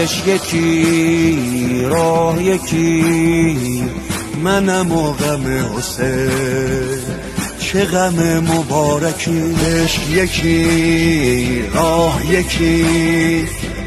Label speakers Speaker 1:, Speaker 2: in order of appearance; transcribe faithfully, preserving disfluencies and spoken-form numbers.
Speaker 1: عشق یکی راه یکی، منم و غم حسین چه غم مبارکی. عشق یکی راه یکی،